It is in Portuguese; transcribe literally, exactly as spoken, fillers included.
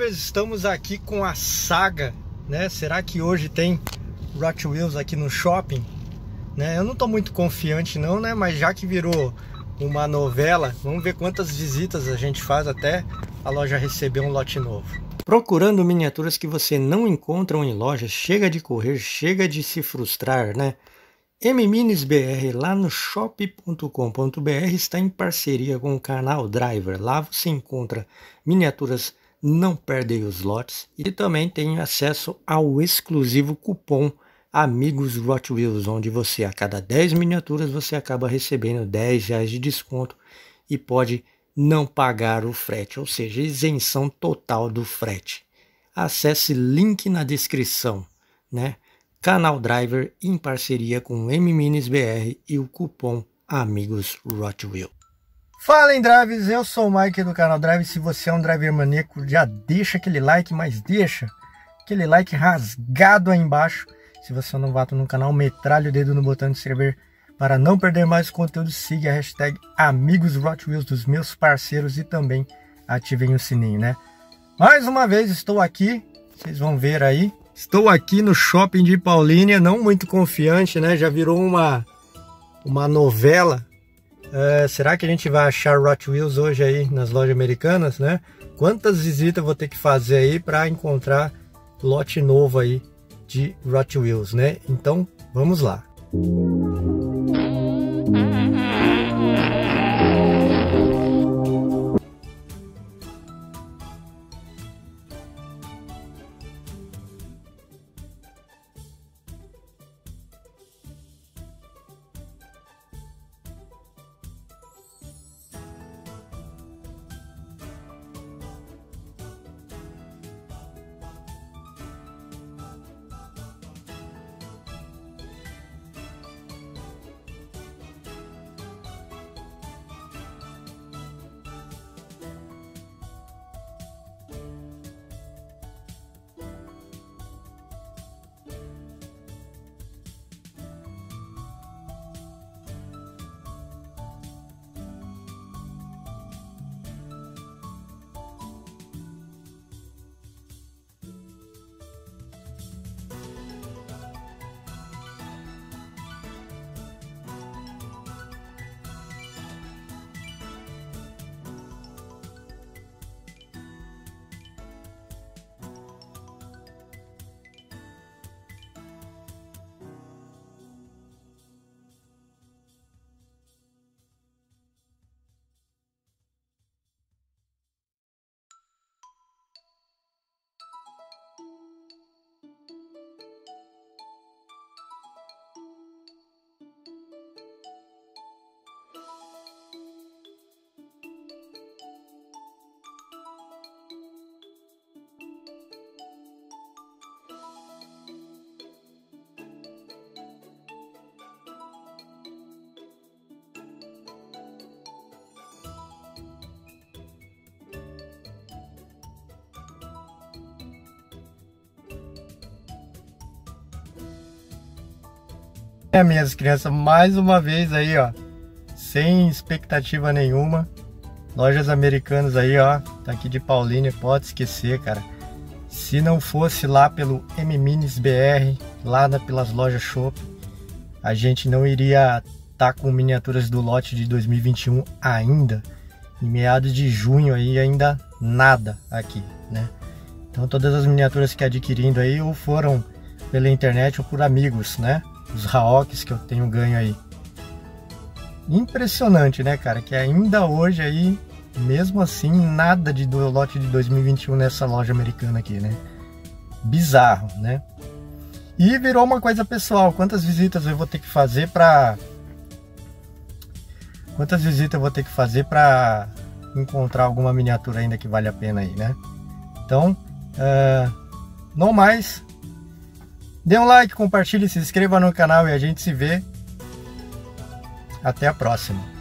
Drivers, estamos aqui com a saga, né? Será que hoje tem Hot Wheels aqui no shopping? Né? Eu não tô muito confiante não, né? Mas já que virou uma novela, vamos ver quantas visitas a gente faz até a loja receber um lote novo. Procurando miniaturas que você não encontra em lojas, chega de correr, chega de se frustrar, né? M Minis B R lá no shop ponto com ponto br está em parceria com o canal Driver. Lá você encontra miniaturas não perdem os lotes e também tem acesso ao exclusivo cupom Amigos Hot Wheels, onde você a cada dez miniaturas você acaba recebendo dez reais de desconto e pode não pagar o frete, ou seja, isenção total do frete. Acesse link na descrição, né? Canal Driver em parceria com o M Minis B R e o cupom Amigos Hot Wheels. Fala em Drivers, eu sou o Mike do canal Driver. Se você é um driver maníaco, já deixa aquele like, mas deixa aquele like rasgado aí embaixo. Se você é um novato no canal, metralha o dedo no botão de se inscrever para não perder mais conteúdo. Siga a hashtag Amigos Hot Wheels dos meus parceiros e também ativem o sininho, né? Mais uma vez estou aqui, vocês vão ver aí. Estou aqui no shopping de Paulínia, não muito confiante, né? Já virou uma, uma novela. É, será que a gente vai achar Hot Wheels hoje aí nas lojas americanas, né? Quantas visitas eu vou ter que fazer aí para encontrar lote novo aí de Hot Wheels, né? Então, vamos lá. É, minhas crianças, mais uma vez aí, ó, sem expectativa nenhuma. Lojas americanas aí, ó, tá aqui de Paulínia, pode esquecer, cara. Se não fosse lá pelo M Minis B R, lá na, pelas lojas Shop, a gente não iria tá com miniaturas do lote de dois mil e vinte e um ainda. Em meados de junho aí, ainda nada aqui, né? Então todas as miniaturas que adquirindo aí ou foram pela internet ou por amigos, né? Os Raoks que eu tenho ganho aí. Impressionante, né, cara? Que ainda hoje aí, mesmo assim, nada de do lote de dois mil e vinte e um nessa loja americana aqui, né? Bizarro, né? E virou uma coisa pessoal. Quantas visitas eu vou ter que fazer pra... Quantas visitas eu vou ter que fazer pra encontrar alguma miniatura ainda que vale a pena aí, né? Então, uh, não mais... Dê um like, compartilhe, se inscreva no canal e a gente se vê. Até a próxima.